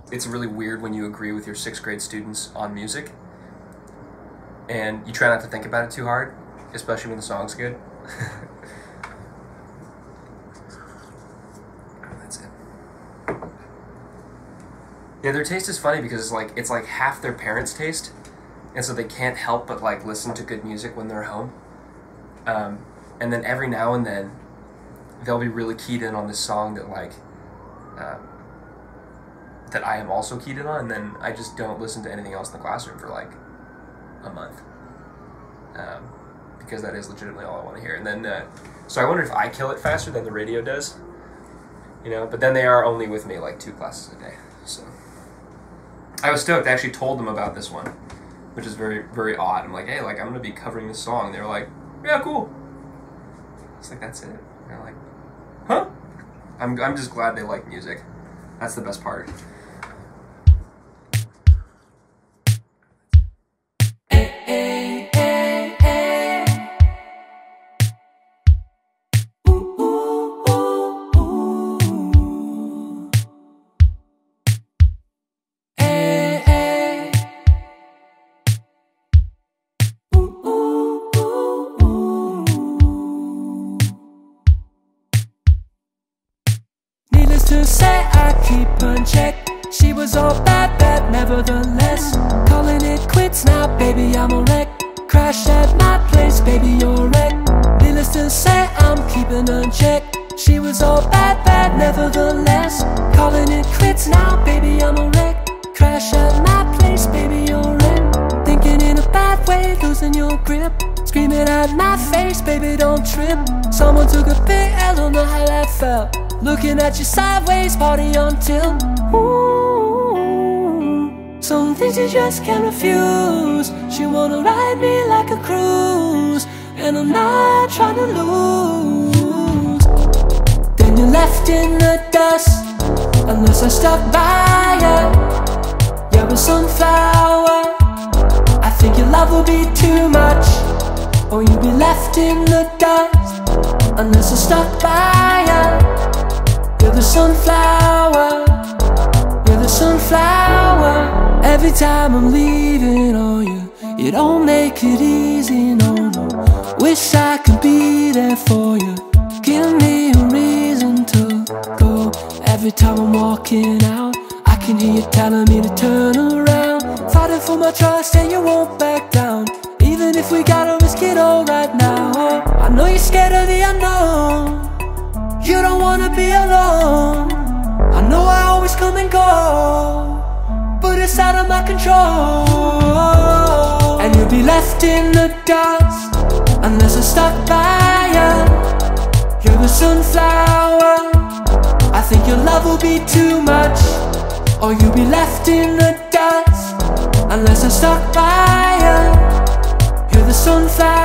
it's really weird when you agree with your 6th grade students on music, and you try not to think about it too hard, especially when the song's good. That's it. Yeah, their taste is funny because it's like half their parents' taste, and so they can't help but like listen to good music when they're home. And then every now and then, they'll be really keyed in on this song that like that I am also keyed in on, and then I just don't listen to anything else in the classroom for like a month, because that is legitimately all I want to hear. And then so I wonder if I kill it faster than the radio does, you know. But then they are only with me like 2 classes a day, so I was stoked. I actually told them about this one, which is very, very odd. I'm like, hey, like I'm gonna be covering this song. They were like, yeah, cool. It's like, that's it. And they're like, huh? I'm just glad they like music. That's the best part. To say I keep on check. She was all bad, bad nevertheless. Calling it quits now, baby, I'm a wreck. Crash at my place, baby, you're a wreck. Needless to say, I'm keeping on check. She was all bad, bad nevertheless. Calling it quits now, baby, I'm a wreck. Crash at my place, baby, you're a wreck. Thinking in a bad way, losing your grip. Screaming at my face, baby, don't trip. Someone took a big L, don't know how that felt. Looking at you sideways, party on tilt. Ooh, some things you just can't refuse. She wanna ride me like a cruise, and I'm not trying to lose. Then you're left in the dust, unless I stuck by you. You're a sunflower. I think your love will be too much, or you'll be left in the dust, unless I stuck by you. You're the sunflower, you're the sunflower. Every time I'm leaving on you, you don't make it easy, no, no. Wish I could be there for you. Give me a reason to go. Every time I'm walking out, I can hear you telling me to turn around. Fighting for my trust and you won't back down, even if we gotta risk it all right now. I know you're scared of the unknown. You don't wanna be alone. I know I always come and go, but it's out of my control. And you'll be left in the dust, unless I stuck by you. You're the sunflower. I think your love will be too much, or you'll be left in the dust, unless I stuck by you. You're the sunflower.